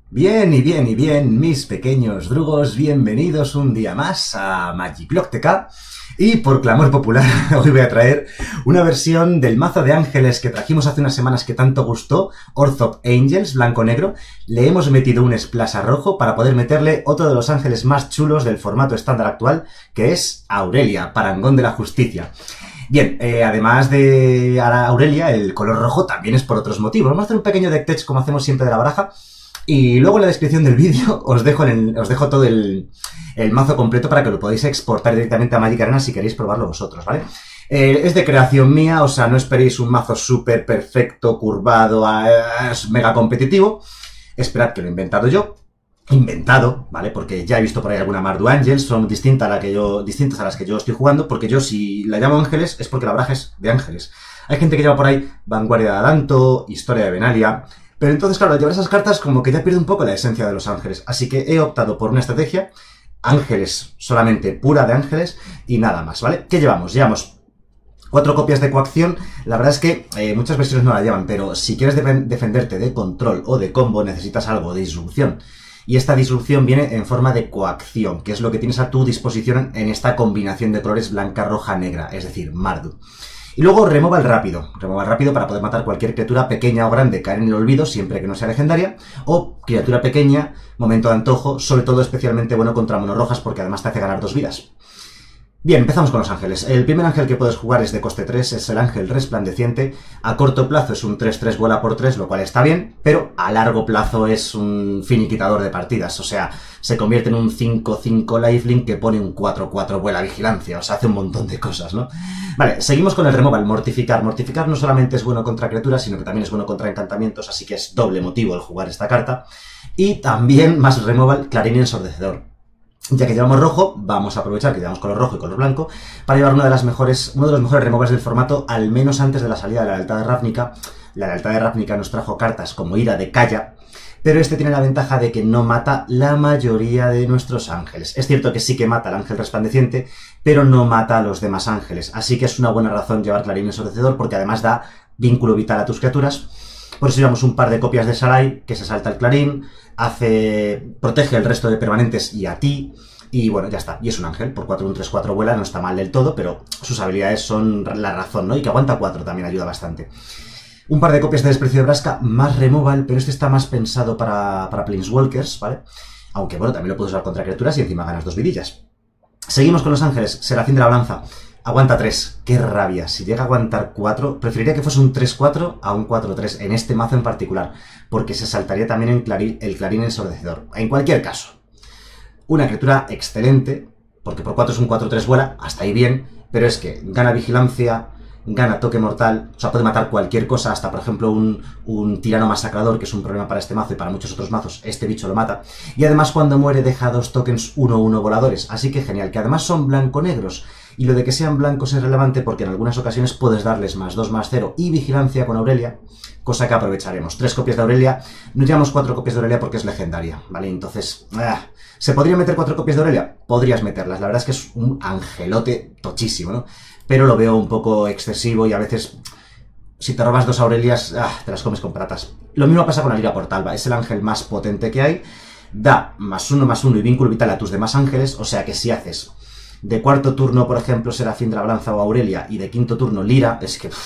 Bien y bien y bien, mis pequeños drugos, bienvenidos un día más a Magiclock y por clamor popular hoy voy a traer una versión del mazo de ángeles que trajimos hace unas semanas que tanto gustó, Orthodox Angels, blanco-negro. Le hemos metido un splash a rojo para poder meterle otro de los ángeles más chulos del formato estándar actual, que es Aurelia, Parangón de la Justicia. Bien, además de Aurelia, el color rojo también es por otros motivos. Vamos a hacer un pequeño deck tech como hacemos siempre de la baraja. Y luego en la descripción del vídeo os dejo todo el mazo completo para que lo podáis exportar directamente a Magic Arena si queréis probarlo vosotros, ¿vale? Es de creación mía, o sea, no esperéis un mazo súper perfecto, curvado, mega competitivo. Esperad que lo he inventado yo. ¿Vale? Porque ya he visto por ahí alguna Mardu Angels, son distintas a las que yo estoy jugando, porque yo si la llamo ángeles es porque la baraja es de ángeles. Hay gente que lleva por ahí Vanguardia de Adanto, Historia de Benalia. Pero entonces, claro, al llevar esas cartas como que ya pierde un poco la esencia de los ángeles. Así que he optado por una estrategia, ángeles, solamente pura de ángeles y nada más, ¿vale? ¿Qué llevamos? Llevamos 4 copias de coacción. La verdad es que muchas versiones no la llevan, pero si quieres defenderte de control o de combo necesitas algo de disrupción. Y esta disrupción viene en forma de coacción, que es lo que tienes a tu disposición en esta combinación de colores blanca, roja, negra, es decir, Mardu. Y luego removal rápido para poder matar cualquier criatura pequeña o grande, caer en el olvido siempre que no sea legendaria, o criatura pequeña, momento de antojo, sobre todo especialmente bueno contra monorrojas porque además te hace ganar 2 vidas. Bien, empezamos con los ángeles. El primer ángel que puedes jugar es de coste 3, es el ángel resplandeciente. A corto plazo es un 3-3 vuela por 3, lo cual está bien, pero a largo plazo es un finiquitador de partidas. O sea, se convierte en un 5-5 lifelink que pone un 4-4 vuela vigilancia. O sea, hace un montón de cosas, ¿no? Vale, seguimos con el removal, mortificar. Mortificar no solamente es bueno contra criaturas, sino que también es bueno contra encantamientos, así que es doble motivo el jugar esta carta. Y también, más removal, clarín ensordecedor. Ya que llevamos rojo, vamos a aprovechar que llevamos color rojo y color blanco para llevar uno de los mejores removals del formato, al menos antes de la salida de la lealtad de Ravnica. La lealtad de Ravnica nos trajo cartas como Ira de Kaya, pero este tiene la ventaja de que no mata la mayoría de nuestros ángeles. Es cierto que sí que mata al ángel resplandeciente, pero no mata a los demás ángeles, así que es una buena razón llevar clarín ensordecedor porque además da vínculo vital a tus criaturas. Por eso llevamos un par de copias de Sarai, que se salta el clarín, protege el resto de permanentes y a ti, y bueno, ya está. Y es un ángel, por 4 un 3-4 vuela, no está mal del todo, pero sus habilidades son la razón, ¿no? Y que aguanta 4 también ayuda bastante. Un par de copias de desprecio de Braska, más removal, pero este está más pensado para Planeswalkers, ¿vale? Aunque bueno, también lo puedes usar contra criaturas y encima ganas 2 vidillas. Seguimos con los ángeles, Serafín de la Balanza. Aguanta 3, qué rabia, si llega a aguantar 4, preferiría que fuese un 3-4 a un 4-3, en este mazo en particular, porque se saltaría también el clarín ensordecedor. En cualquier caso, una criatura excelente, porque por 4 es un 4-3 vuela, hasta ahí bien, pero es que gana vigilancia, gana toque mortal, o sea, puede matar cualquier cosa, hasta por ejemplo un tirano masacrador, que es un problema para este mazo y para muchos otros mazos, este bicho lo mata, y además cuando muere deja 2 tokens 1-1 voladores, así que genial, que además son blanco-negros. Y lo de que sean blancos es relevante porque en algunas ocasiones puedes darles +2/+0 y vigilancia con Aurelia, cosa que aprovecharemos. 3 copias de Aurelia, no llevamos 4 copias de Aurelia porque es legendaria, ¿vale? Entonces, ¿se podría meter 4 copias de Aurelia? Podrías meterlas, la verdad es que es un angelote tochísimo, ¿no? Pero lo veo un poco excesivo y a veces, si te robas 2 Aurelias, te las comes con patatas. Lo mismo pasa con la Liga Portalva, es el ángel más potente que hay, da +1/+1 y vínculo vital a tus demás ángeles, o sea que si haces de cuarto turno, por ejemplo, Serafín de la Balanza o Aurelia, y de quinto turno Lira, es que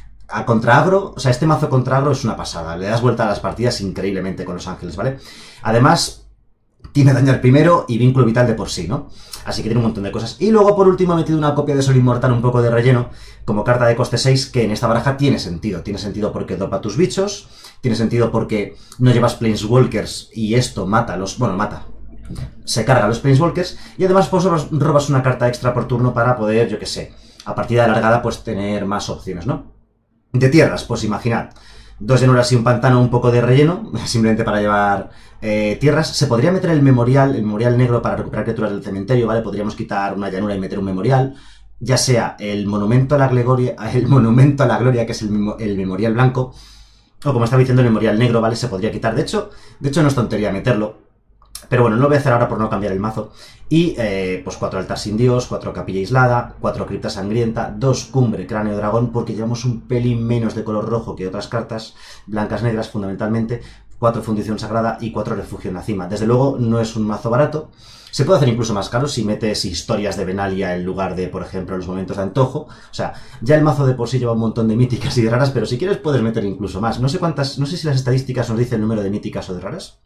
a contra agro, o sea, este mazo contra agro es una pasada, le das vuelta a las partidas increíblemente con los ángeles, ¿vale? Además, tiene dañar primero y vínculo vital de por sí, ¿no? Así que tiene un montón de cosas. Y luego, por último, he metido una copia de Sol Inmortal, un poco de relleno, como carta de coste 6, que en esta baraja tiene sentido. Tiene sentido porque dopa tus bichos, tiene sentido porque no llevas Planeswalkers y esto mata a los... bueno, mata. Se carga a los Planeswalkers y además pues robas una carta extra por turno para poder, yo que sé, a partida alargada pues tener más opciones, ¿no? De tierras, pues imaginad, 2 llanuras y un pantano, un poco de relleno, simplemente para llevar tierras. Se podría meter el memorial negro para recuperar criaturas del cementerio, ¿vale? Podríamos quitar una llanura y meter un memorial, ya sea el monumento a la gloria, que es el memorial blanco, o como estaba diciendo el memorial negro, ¿vale? Se podría quitar, de hecho no es tontería meterlo. Pero bueno, no lo voy a hacer ahora por no cambiar el mazo. Y pues 4 altar sin dios, 4 capilla aislada, 4 cripta sangrienta, 2 cumbre cráneo dragón, porque llevamos un pelín menos de color rojo que otras cartas, blancas negras fundamentalmente, 4 fundición sagrada y 4 refugio en la cima. Desde luego no es un mazo barato. Se puede hacer incluso más caro si metes historias de Benalia en lugar de, por ejemplo, los momentos de antojo. O sea, ya el mazo de por sí lleva un montón de míticas y de raras, pero si quieres puedes meter incluso más. No sé cuántas, no sé si las estadísticas nos dicen el número de míticas o de raras.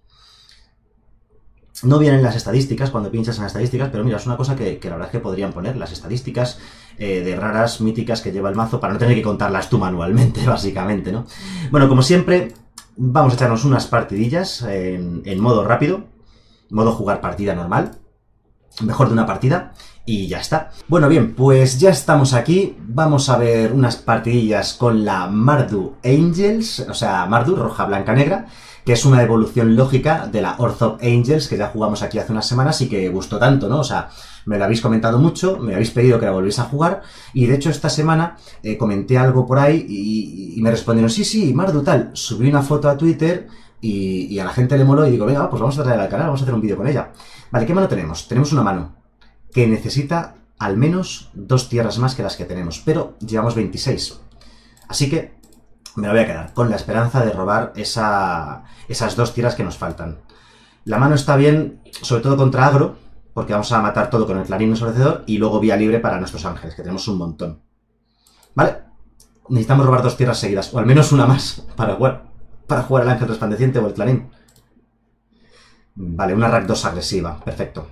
No vienen las estadísticas cuando pinchas en las estadísticas, pero mira, es una cosa que la verdad es que podrían poner las estadísticas de raras míticas que lleva el mazo para no tener que contarlas tú manualmente, básicamente, ¿no? Bueno, como siempre, vamos a echarnos unas partidillas en modo rápido, modo jugar partida normal, mejor de una partida, y ya está. Bueno, bien, pues ya estamos aquí, vamos a ver unas partidillas con la Mardu Angels, o sea, Mardu, roja, blanca, negra, que es una evolución lógica de la Orthop Angels, que ya jugamos aquí hace unas semanas y que gustó tanto, ¿no? O sea, me lo habéis comentado mucho, me habéis pedido que la volviese a jugar, y de hecho esta semana comenté algo por ahí y me respondieron, sí, Mardu tal, subí una foto a Twitter y a la gente le moló y digo, venga, pues vamos a traerla al canal, vamos a hacer un vídeo con ella. Vale, ¿qué mano tenemos? Tenemos una mano que necesita al menos 2 tierras más que las que tenemos, pero llevamos 26. Así que me la voy a quedar con la esperanza de robar esas 2 tierras que nos faltan. La mano está bien, sobre todo contra agro, porque vamos a matar todo con el clarín ensordecedor y luego vía libre para nuestros ángeles, que tenemos un montón. ¿Vale? Necesitamos robar 2 tierras seguidas, o al menos una más, para jugar el ángel resplandeciente o el clarín. Vale, una rack 2 agresiva, perfecto.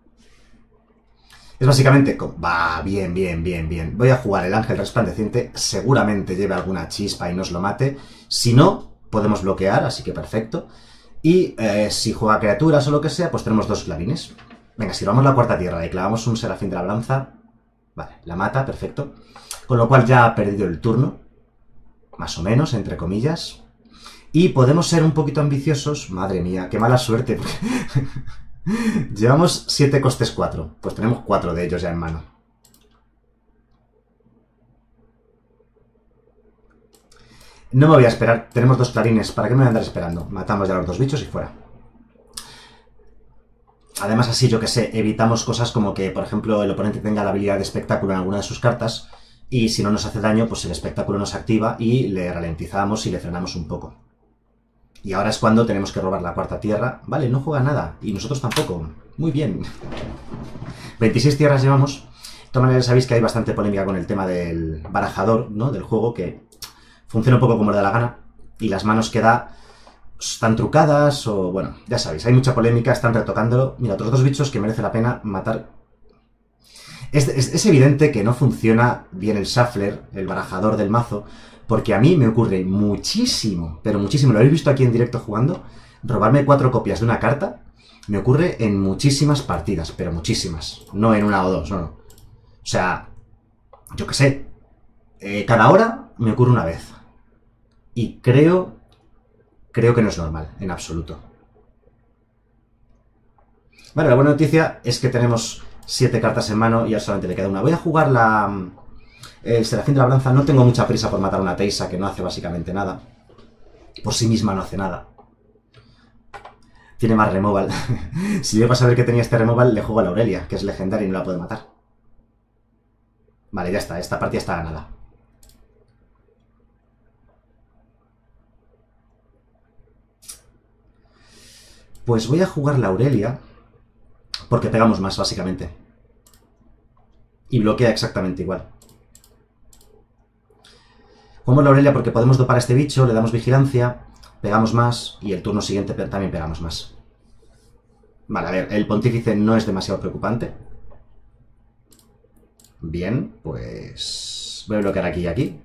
Es básicamente... Va, bien. Voy a jugar el ángel resplandeciente, seguramente lleve alguna chispa y nos lo mate. Si no, podemos bloquear, así que perfecto. Y si juega criaturas o lo que sea, pues tenemos 2 clarines. Venga, si robamos la 4ª tierra y clavamos un serafín de la balanza... Vale, la mata, perfecto. Con lo cual ya ha perdido el turno. Más o menos, entre comillas. Y podemos ser un poquito ambiciosos. Madre mía, qué mala suerte. Llevamos 7 costes 4. Pues tenemos 4 de ellos ya en mano. No me voy a esperar. Tenemos 2 clarines. ¿Para qué me voy a andar esperando? Matamos ya a los 2 bichos y fuera. Además, así, yo que sé, evitamos cosas como que, por ejemplo, el oponente tenga la habilidad de espectáculo en alguna de sus cartas. Y si no nos hace daño, pues el espectáculo nos activa y le ralentizamos y le frenamos un poco. Y ahora es cuando tenemos que robar la 4ª tierra. Vale, no juega nada. Y nosotros tampoco. Muy bien. 26 tierras llevamos. De todas maneras, sabéis que hay bastante polémica con el tema del barajador, ¿no? Del juego, que funciona un poco como le da la gana. Y las manos que da están trucadas o... Bueno, ya sabéis, hay mucha polémica, están retocándolo. Mira, otros 2 bichos que merece la pena matar. Es evidente que no funciona bien el shuffler, el barajador del mazo, porque a mí me ocurre muchísimo, pero muchísimo, lo habéis visto aquí en directo jugando, robarme 4 copias de una carta, me ocurre en muchísimas partidas, pero muchísimas, no en una o 2, no. O sea, yo qué sé, cada hora me ocurre una vez. Y creo que no es normal, en absoluto. Vale, la buena noticia es que tenemos 7 cartas en mano y ahora solamente le queda una. Voy a jugar el serafín de la balanza. No tengo mucha prisa por matar a una Teisa que no hace básicamente nada. Por sí misma no hace nada. Tiene más removal. Si llego a saber que tenía este removal, le juego a la Aurelia, que es legendaria y no la puede matar. Vale, ya está. Esta partida está ganada. Pues voy a jugar la Aurelia, porque pegamos más, básicamente. Y bloquea exactamente igual. Jugamos la Aurelia porque podemos dopar a este bicho, le damos vigilancia, pegamos más y el turno siguiente también pegamos más. Vale, a ver, el pontífice no es demasiado preocupante. Bien, pues voy a bloquear aquí y aquí.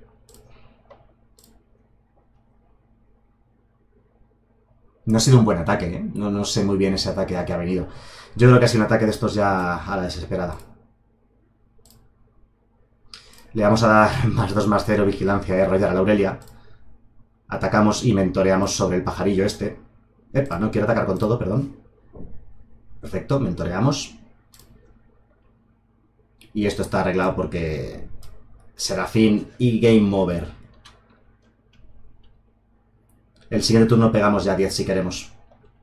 No ha sido un buen ataque, ¿eh? No sé muy bien ese ataque a que ha venido. Yo creo que ha sido un ataque de estos ya a la desesperada. Le vamos a dar +2/+0 vigilancia y arrollar a la Aurelia. Atacamos y mentoreamos sobre el pajarillo este. Epa, no quiero atacar con todo, perdón. Perfecto, mentoreamos. Y esto está arreglado porque... Serafín y Game Over. El siguiente turno pegamos ya 10 si queremos.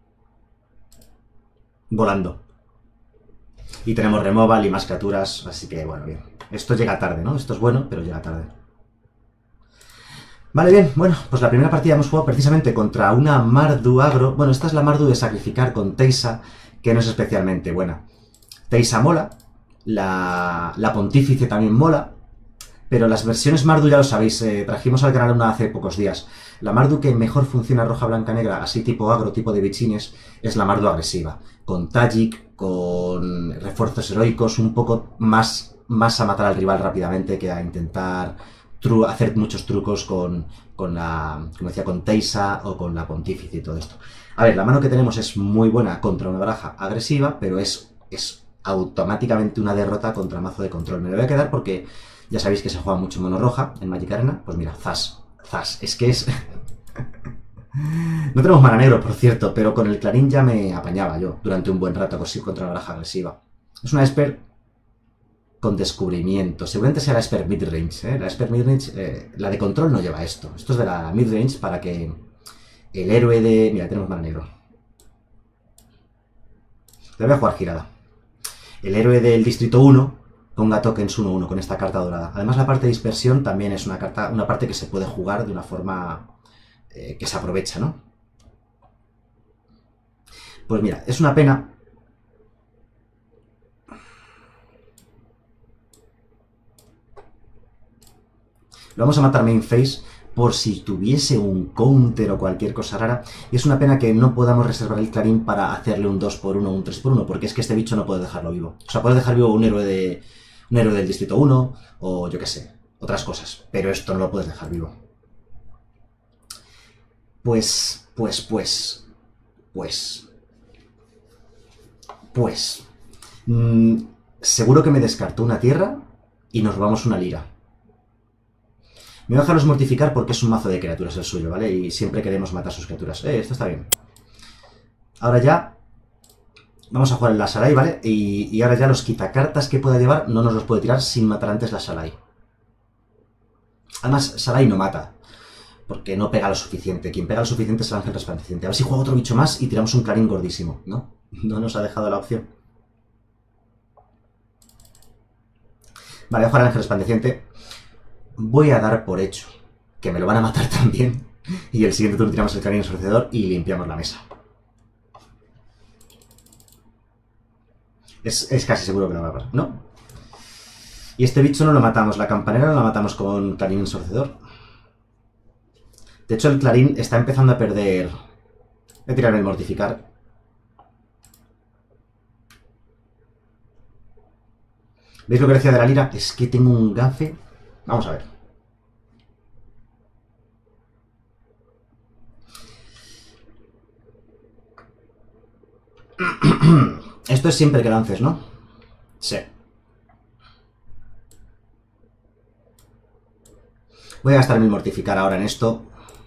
Volando. Y tenemos removal y más criaturas, así que bueno, bien. Esto llega tarde, ¿no? Esto es bueno, pero llega tarde. Vale, bien, bueno, pues la primera partida hemos jugado precisamente contra una Mardu agro. Bueno, esta es la Mardu de sacrificar con Teisa, que no es especialmente buena. Teisa mola, la Pontífice también mola, pero las versiones Mardu ya lo sabéis, trajimos al canal una hace pocos días. La Mardu que mejor funciona roja, blanca, negra, así tipo agro, tipo de bichines, es la Mardu agresiva. Con Tajik, con refuerzos heroicos, un poco más a matar al rival rápidamente que a intentar hacer muchos trucos con la, como decía, con Teisa o con la Pontífice y todo esto. A ver, la mano que tenemos es muy buena contra una baraja agresiva, pero es automáticamente una derrota contra mazo de control. Me lo voy a quedar porque ya sabéis que se juega mucho mono roja en Magic Arena. Pues mira, zas. Es que es... No tenemos mana negro, por cierto, pero con el Clarín ya me apañaba yo durante un buen rato contra la baraja agresiva. Es una Esper con descubrimiento. Seguramente será la Esper midrange, ¿eh? La Esper midrange, la de control no lleva esto. Esto es de la midrange para que el héroe de... Mira, tenemos mana negro. Le voy a jugar girada. El héroe del distrito 1 ponga tokens 1-1 con esta carta dorada. Además, la parte de dispersión también es una parte que se puede jugar de una forma que se aprovecha, ¿no? Pues mira, es una pena. Lo vamos a matar main phase por si tuviese un counter o cualquier cosa rara. Y es una pena que no podamos reservar el Clarín para hacerle un 2x1 o un 3x1, porque es que este bicho no puede dejarlo vivo. O sea, puede dejar vivo un héroe del distrito 1 o yo qué sé, otras cosas. Pero esto no lo puedes dejar vivo. Pues... seguro que me descartó una tierra y nos robamos una lira. Me voy a dejarlos mortificar porque es un mazo de criaturas el suyo, ¿vale? Y siempre queremos matar sus criaturas. Esto está bien. Ahora ya vamos a jugar en la Shalai, ¿vale? Y ahora ya los quitacartas que pueda llevar no nos los puede tirar sin matar antes la Shalai. Además, Shalai no mata, porque no pega lo suficiente. Quien pega lo suficiente es el ángel resplandeciente. A ver si juega otro bicho más y tiramos un Clarín gordísimo, ¿no? No nos ha dejado la opción. Vale, voy a jugar al ángel resplandeciente. Voy a dar por hecho que me lo van a matar también. Y el siguiente turno tiramos el Clarín ensordecedor y limpiamos la mesa. Es casi seguro que no va a pasar, ¿no? Y este bicho no lo matamos. La campanera no la matamos con Clarín ensordecedor. De hecho, el Clarín está empezando a perder... Voy a tirarme el mortificar. ¿Veis lo que decía de la lira? Es que tengo un gafe. Vamos a ver. Esto es siempre que lances, ¿no? Sí. Voy a gastarme el mortificar ahora en esto.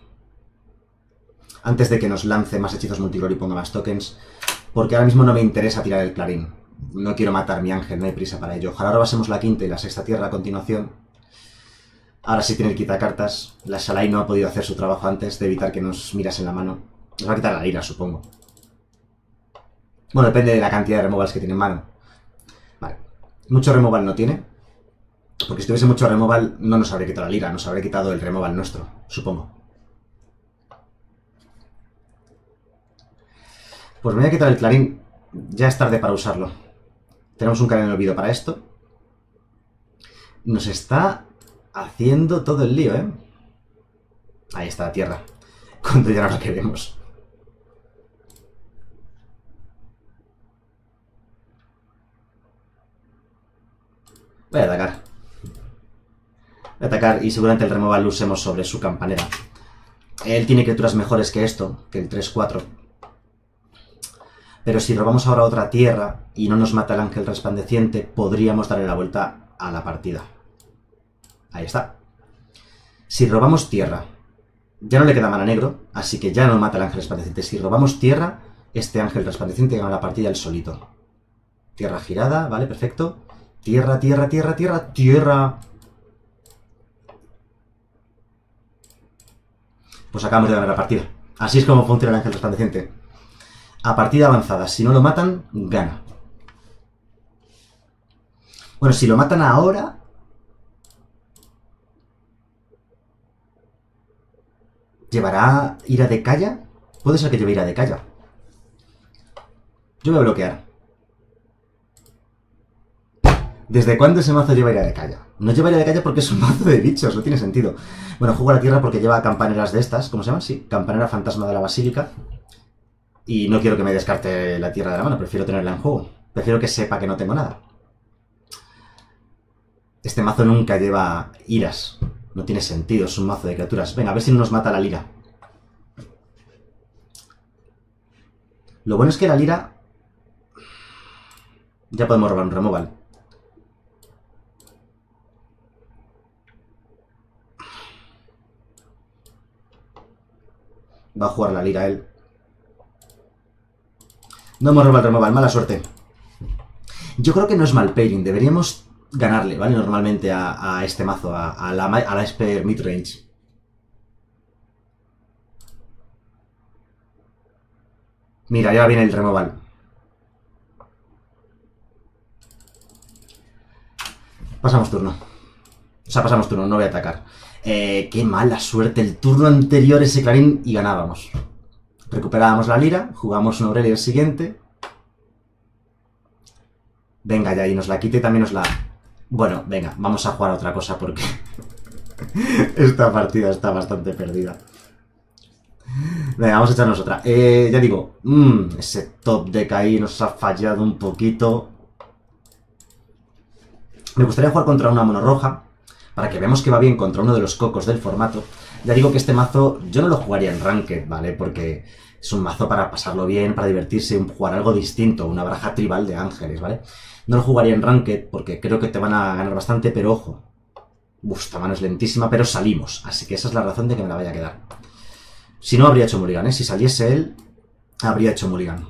Antes de que nos lance más hechizos multicolor y ponga más tokens. Porque ahora mismo no me interesa tirar el Clarín. No quiero matar mi ángel, no hay prisa para ello. Ojalá ahora basemos la quinta y la sexta tierra a continuación. Ahora sí tiene que quitar cartas. La Shalai no ha podido hacer su trabajo antes de evitar que nos mirasen la mano. Nos va a quitar la lira, supongo. Bueno, depende de la cantidad de removals que tiene en mano. Vale. Mucho removal no tiene. Porque si tuviese mucho removal no nos habría quitado la lira. Nos habría quitado el removal nuestro, supongo. Pues me voy a quitar el Clarín. Ya es tarde para usarlo. Tenemos un Clarín en el olvido para esto. Nos está haciendo todo el lío, ¿eh? Ahí está la tierra. Cuando ya no la queremos. Voy a atacar. Voy a atacar y seguramente el removal lo usemos sobre su campanera. Él tiene criaturas mejores que esto, que el 3-4. Pero si robamos ahora otra tierra y no nos mata el ángel resplandeciente, podríamos darle la vuelta a la partida. Ahí está. Si robamos tierra, ya no le queda mana negro, así que ya no mata el ángel resplandeciente. Si robamos tierra, este ángel resplandeciente gana la partida él solito. Tierra girada, vale, perfecto. Tierra, tierra, tierra, tierra, tierra. Pues acabamos de ganar la partida. Así es como funciona el ángel resplandeciente. A partida avanzada, si no lo matan, gana. Bueno, si lo matan ahora... ¿Llevará ira de Calla? Puede ser que lleve ira de Calla. Yo voy a bloquear. ¿Desde cuándo ese mazo lleva ira de Calla? No lleva ira de Calla porque es un mazo de bichos, no tiene sentido. Bueno, juego a la tierra porque lleva campaneras de estas. ¿Cómo se llaman? Sí, campanera fantasma de la basílica. Y no quiero que me descarte la tierra de la mano, prefiero tenerla en juego. Prefiero que sepa que no tengo nada. Este mazo nunca lleva iras. No tiene sentido, es un mazo de criaturas. Venga, a ver si no nos mata la lira. Lo bueno es que la lira... Ya podemos robar un removal. Va a jugar la lira él. No hemos robado el removal, mala suerte. Yo creo que no es mal pairing, deberíamos ganarle, ¿vale? Normalmente a este mazo, a la Esper midrange. Mira, ya viene el removal. Pasamos turno. O sea, pasamos turno, no voy a atacar. Qué mala suerte. El turno anterior ese clarín y ganábamos. Recuperábamos la lira, jugamos un Aurelia el siguiente. Venga ya, y nos la quite y también nos la... Bueno, venga, vamos a jugar a otra cosa porque... esta partida está bastante perdida. Venga, vamos a echarnos otra. Ya digo, ese top deck ahí nos ha fallado un poquito. Me gustaría jugar contra una mono roja, para que veamos que va bien contra uno de los cocos del formato. Ya digo que este mazo yo no lo jugaría en Ranked, ¿vale? Porque es un mazo para pasarlo bien, para divertirse, jugar algo distinto, una baraja tribal de ángeles, ¿vale? No lo jugaría en Ranked porque creo que te van a ganar bastante, pero ojo. Esta mano es lentísima, pero salimos. Así que esa es la razón de que me la vaya a quedar. Si no, habría hecho mulligan, ¿eh? Si saliese él, habría hecho mulligan.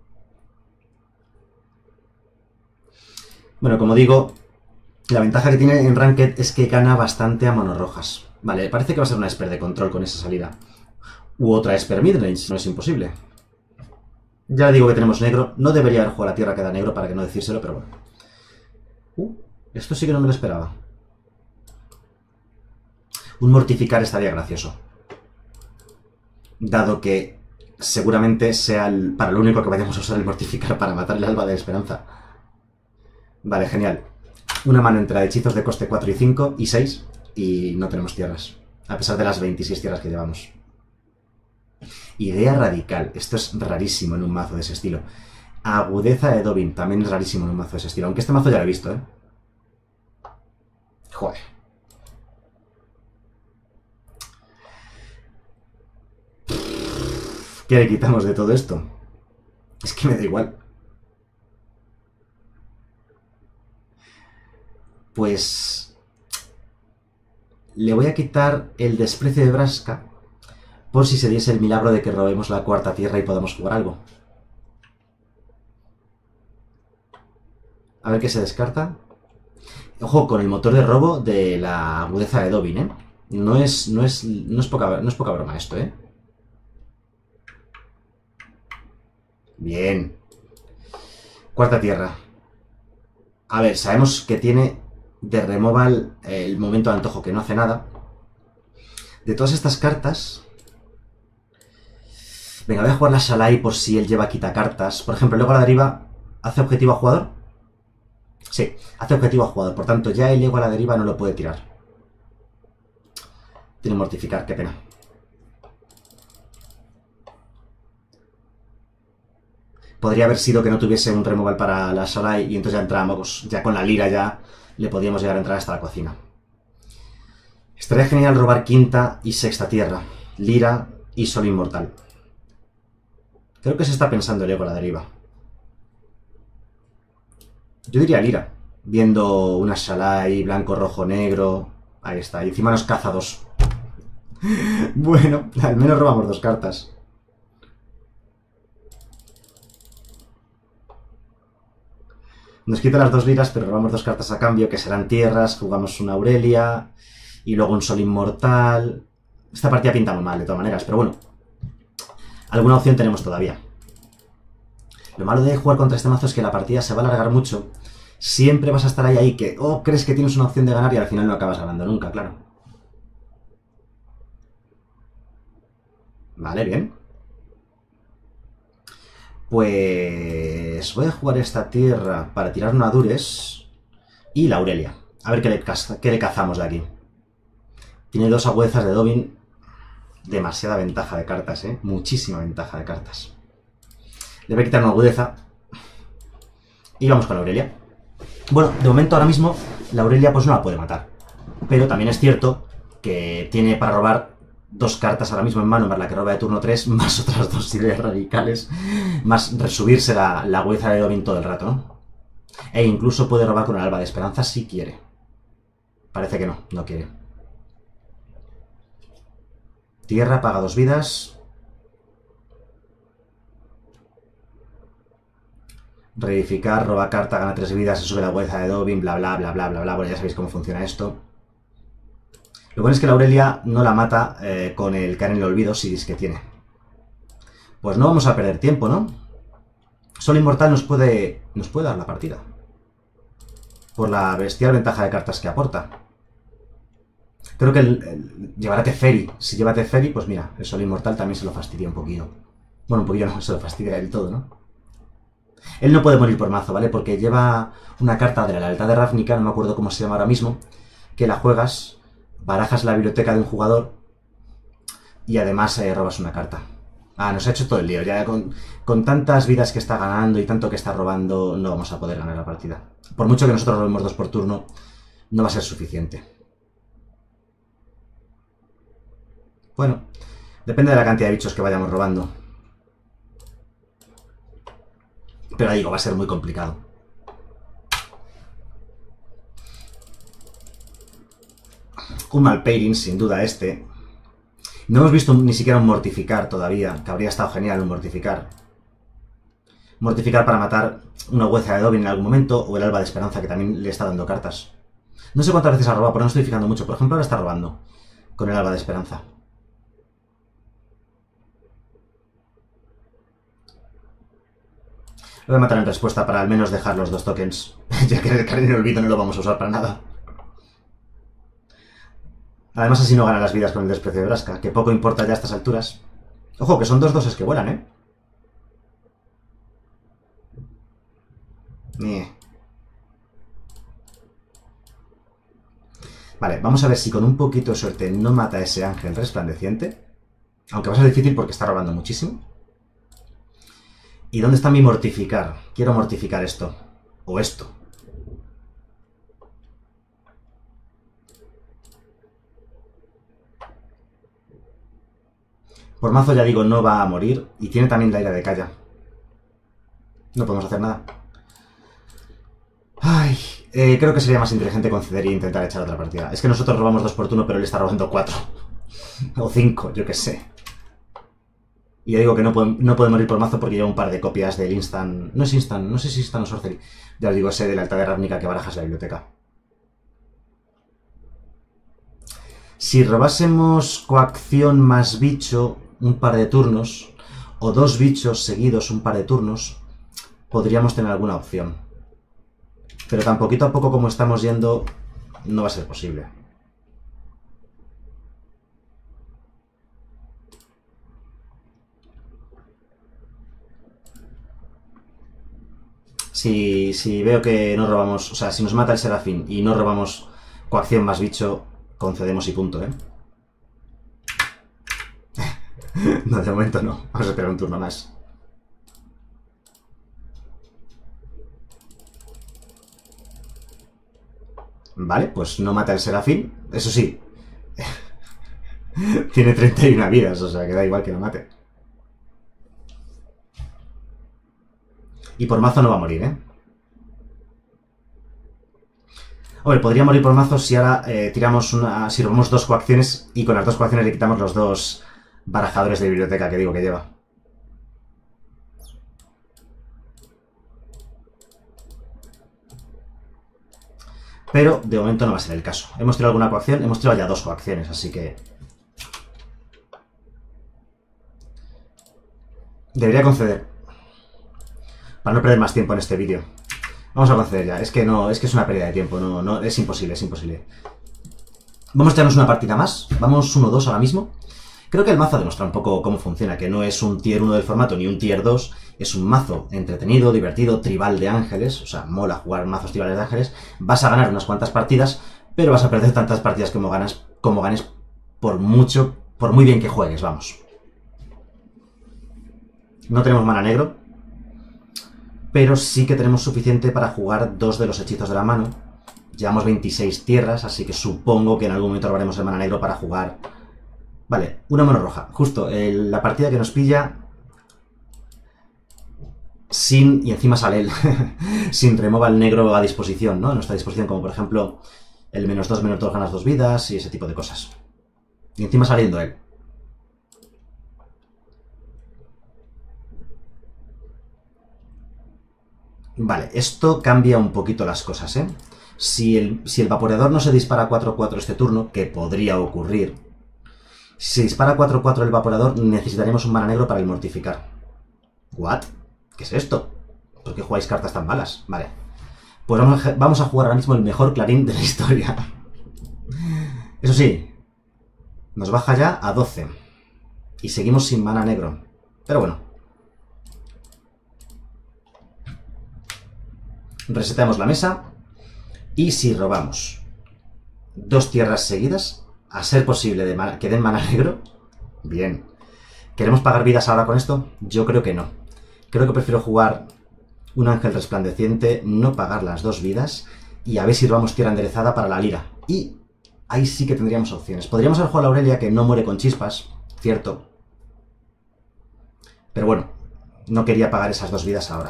Bueno, como digo, la ventaja que tiene en Ranked es que gana bastante a monos rojas. Vale, parece que va a ser una Esper de control con esa salida. U otra Esper midrange, no es imposible. Ya digo que tenemos negro. No debería haber jugado a la tierra que da negro para que no decírselo, pero bueno. Esto sí que no me lo esperaba. Un mortificar estaría gracioso. Dado que seguramente sea para lo único que vayamos a usar el mortificar para matar el alba de esperanza. Vale, genial. Una mano entre hechizos de coste 4 y 5 y 6 y no tenemos tierras. A pesar de las 26 tierras que llevamos. Idea radical. Esto es rarísimo en un mazo de ese estilo. Agudeza de Dobin. También es rarísimo en un mazo de ese estilo. Aunque este mazo ya lo he visto, ¿eh? Joder. ¿Qué le quitamos de todo esto? Es que me da igual. Pues... le voy a quitar el desprecio de Braska por si se diese el milagro de que robemos la cuarta tierra y podamos jugar algo. A ver qué se descarta. Ojo, con el motor de robo de la agudeza de Dobin, ¿eh? No es poca broma esto, ¿eh? Bien. Cuarta tierra. A ver, sabemos que tiene de removal el momento de antojo, que no hace nada. De todas estas cartas... Venga, voy a jugar la Shalai por si él lleva quitacartas. Por ejemplo, luego a la deriva, ¿hace objetivo a jugador? Sí, hace objetivo a jugador. Por tanto, ya el ego a la deriva no lo puede tirar. Tiene mortificar, qué pena. Podría haber sido que no tuviese un removal para la Shalai y entonces ya entrábamos, ya con la lira ya le podíamos llegar a entrar hasta la cocina. Estaría genial robar quinta y sexta tierra. Lira y sol inmortal. Creo que se está pensando el ego a la deriva. Yo diría lira. Viendo una Shalai, blanco, rojo, negro. Ahí está. Y encima nos caza dos. Bueno, al menos robamos dos cartas. Nos quita las dos liras, pero robamos dos cartas a cambio, que serán tierras, jugamos una Aurelia, y luego un sol inmortal. Esta partida pinta muy mal, de todas maneras, pero bueno. Alguna opción tenemos todavía. Lo malo de jugar contra este mazo es que la partida se va a alargar mucho. Siempre vas a estar ahí que, crees que tienes una opción de ganar y al final no acabas ganando nunca, claro. Vale, bien. Pues voy a jugar esta tierra para tirar una Dures y la Aurelia. A ver qué le cazamos de aquí. Tiene 2 agudezas de Dobin. Demasiada ventaja de cartas, ¿eh? Muchísima ventaja de cartas. Le voy a quitar una agudeza. Y vamos con la Aurelia. Bueno, de momento ahora mismo la Aurelia pues no la puede matar. Pero también es cierto que tiene para robar 2 cartas ahora mismo en mano, más la que roba de turno 3, más otras 2 ideas radicales, más resubirse la agudeza de Dobin todo el rato, ¿no? E incluso puede robar con el alba de esperanza si quiere. Parece que no quiere. Tierra, paga 2 vidas. Reedificar, roba carta, gana 3 vidas, se sube la agudeza de Dobin, bla bla bla bla bla bla. Bueno, ya sabéis cómo funciona esto. Lo bueno es que la Aurelia no la mata con el caer en el olvido si es que tiene. Pues no vamos a perder tiempo, ¿no? Solo Inmortal nos puede dar la partida. Por la bestial ventaja de cartas que aporta. Creo que llevará Teferi. Si lleva Teferi, pues mira, el Sol Inmortal también se lo fastidia un poquillo. Bueno, un poquillo no, se lo fastidia del todo, ¿no? Él no puede morir por mazo, ¿vale? Porque lleva una carta de la lealtad de Ravnica, no me acuerdo cómo se llama ahora mismo, que la juegas, barajas la biblioteca de un jugador y además robas una carta. Ah, nos ha hecho todo el lío. Ya con tantas vidas que está ganando y tanto que está robando, no vamos a poder ganar la partida. Por mucho que nosotros robemos 2 por turno, no va a ser suficiente. Bueno, depende de la cantidad de bichos que vayamos robando. Pero digo, va a ser muy complicado. Un Malpeirin, sin duda este. No hemos visto ni siquiera un Mortificar todavía, que habría estado genial un Mortificar. Mortificar para matar una agudeza de Dobin en algún momento, o el alba de esperanza, que también le está dando cartas. No sé cuántas veces ha robado, pero no estoy fijando mucho. Por ejemplo, ahora está robando con el alba de esperanza. Lo voy a matar en respuesta para al menos dejar los 2 tokens. Ya que el caer en el olvido no lo vamos a usar para nada. Además así no gana las vidas con el desprecio de Vraska, que poco importa ya a estas alturas. Ojo, que son 2 doses que vuelan, ¿eh? Vale, vamos a ver si con un poquito de suerte no mata a ese ángel resplandeciente. Aunque va a ser difícil porque está robando muchísimo. ¿Y dónde está mi mortificar? Quiero mortificar esto. O esto. Por mazo ya digo, no va a morir. Y tiene también la ira de Calla. No podemos hacer nada. Ay, creo que sería más inteligente conceder e intentar echar otra partida. Es que nosotros robamos 2 por turno, pero él está robando 4. O 5, yo qué sé. Y ya digo que no puede morir por mazo porque lleva un par de copias del instant... No es instant, no sé si es instant o sorcery. Ya os digo, ese de la alta de Ravnica que barajas la biblioteca. Si robásemos coacción más bicho un par de turnos, o 2 bichos seguidos un par de turnos, podríamos tener alguna opción. Pero tan poquito a poco como estamos yendo, no va a ser posible. Si veo que no robamos... O sea, si nos mata el Serafín y no robamos coacción más bicho, concedemos y punto, ¿eh? No, de momento no. Vamos a esperar un turno más. Vale, pues no mata el Serafín. Eso sí. Tiene 31 vidas, o sea que da igual que lo mate. Y por mazo no va a morir, ¿eh? Hombre, podría morir por mazo si ahora tiramos una... Si robamos 2 coacciones y con las 2 coacciones le quitamos los 2 barajadores de biblioteca que digo que lleva. Pero de momento no va a ser el caso. Hemos tirado alguna coacción, hemos tirado ya 2 coacciones, así que... Debería conceder. Para no perder más tiempo en este vídeo. Vamos a conceder ya. Es que no, es que es una pérdida de tiempo. No, es imposible, es imposible. Vamos a echarnos una partida más. Vamos 1-2 ahora mismo. Creo que el mazo demuestra un poco cómo funciona, que no es un tier 1 del formato ni un tier 2, es un mazo entretenido, divertido, tribal de ángeles, o sea, mola jugar mazos tribales de ángeles, vas a ganar unas cuantas partidas, pero vas a perder tantas partidas como ganes por mucho, por muy bien que juegues, vamos. No tenemos mana negro, pero sí que tenemos suficiente para jugar 2 de los hechizos de la mano. Llevamos 26 tierras, así que supongo que en algún momento robaremos el mana negro para jugar. Vale, una mano roja. Justo, la partida que nos pilla sin, y encima sale él, sin removal negro a disposición, ¿no? A nuestra disposición, como por ejemplo el -2 ganas 2 vidas y ese tipo de cosas. Y encima saliendo él. Vale, esto cambia un poquito las cosas, ¿eh? Si el vaporeador no se dispara 4-4 este turno, que podría ocurrir, si se dispara 4-4 el vaporeador, necesitaremos un mana negro para el mortificar. ¿What? ¿Qué es esto? ¿Por qué jugáis cartas tan malas? Vale. Pues vamos a jugar ahora mismo el mejor clarín de la historia. Eso sí, nos baja ya a 12. Y seguimos sin mana negro. Pero bueno. Resetamos la mesa. Y si robamos 2 tierras seguidas, a ser posible que den mana negro, bien. ¿Queremos pagar vidas ahora con esto? Yo creo que no. Creo que prefiero jugar un ángel resplandeciente, no pagar las 2 vidas y a ver si robamos tierra enderezada para la lira. Y ahí sí que tendríamos opciones. Podríamos haber jugado a la Aurelia, que no muere con chispas, cierto. Pero bueno, no quería pagar esas 2 vidas ahora.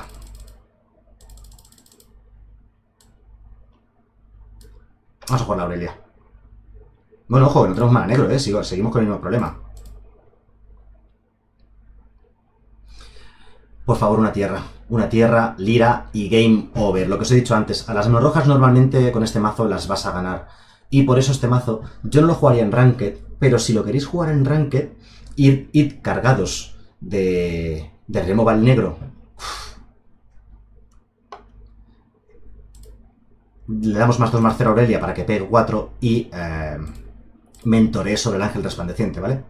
Vamos a jugar a la Aurelia. Bueno, ojo, que no tenemos mana negro, ¿eh? Seguimos con el mismo problema. Por favor, una tierra, lira y game over. Lo que os he dicho antes, a las manos rojas normalmente con este mazo las vas a ganar. Y por eso este mazo, yo no lo jugaría en Ranked, pero si lo queréis jugar en Ranked, id cargados de removal negro. Le damos +2/+0 a Aurelia para que pegue 4 y mentoree sobre el ángel resplandeciente, ¿vale?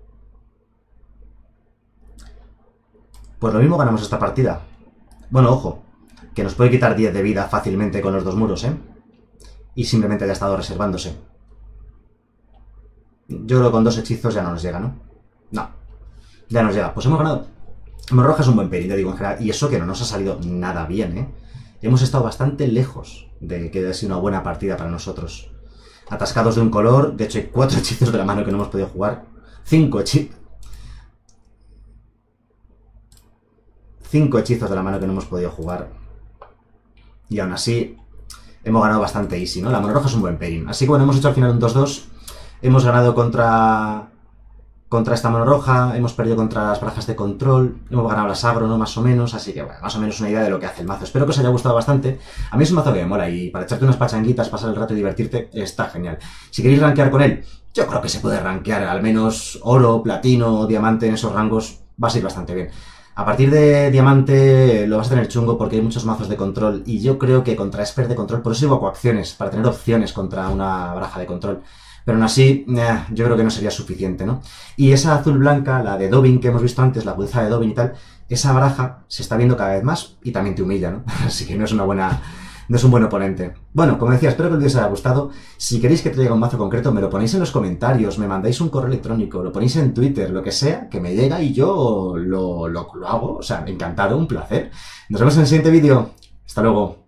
Pues lo mismo ganamos esta partida. Bueno, ojo, que nos puede quitar 10 de vida fácilmente con los 2 muros, ¿eh? Y simplemente haya estado reservándose. Yo creo que con 2 hechizos ya no nos llega, ¿no? No, ya nos llega. Pues hemos ganado. Mano roja es un buen peri, te digo en general. Y eso que no nos ha salido nada bien, ¿eh? Hemos estado bastante lejos de que haya sido una buena partida para nosotros. Atascados de un color. De hecho hay 4 hechizos de la mano que no hemos podido jugar. 5 hechizos de la mano que no hemos podido jugar. Y aún así hemos ganado bastante easy, ¿no? La mano roja es un buen pairing. Así que bueno, hemos hecho al final un 2-2. Hemos ganado contra esta mano roja. Hemos perdido contra las barajas de control. Hemos ganado las agro, ¿no? Más o menos. Así que bueno, más o menos una idea de lo que hace el mazo. Espero que os haya gustado bastante. A mí es un mazo que me mola y para echarte unas pachanguitas, pasar el rato y divertirte, está genial. Si queréis rankear con él, yo creo que se puede rankear al menos oro, platino, diamante en esos rangos. Va a ser bastante bien. A partir de diamante lo vas a tener chungo porque hay muchos mazos de control y yo creo que contra expert de control, por eso llevo coacciones, para tener opciones contra una baraja de control. Pero aún así, yo creo que no sería suficiente, ¿no? Y esa azul-blanca, la de Dobbin que hemos visto antes, la agudeza de Dobbin y tal, esa baraja se está viendo cada vez más y también te humilla, ¿no? Así que no es una buena... No es un buen oponente. Bueno, como decía, espero que el vídeo os haya gustado. Si queréis que traiga un mazo concreto, me lo ponéis en los comentarios, me mandáis un correo electrónico, lo ponéis en Twitter, lo que sea, que me llega y yo lo hago. O sea, encantado, un placer. Nos vemos en el siguiente vídeo. Hasta luego.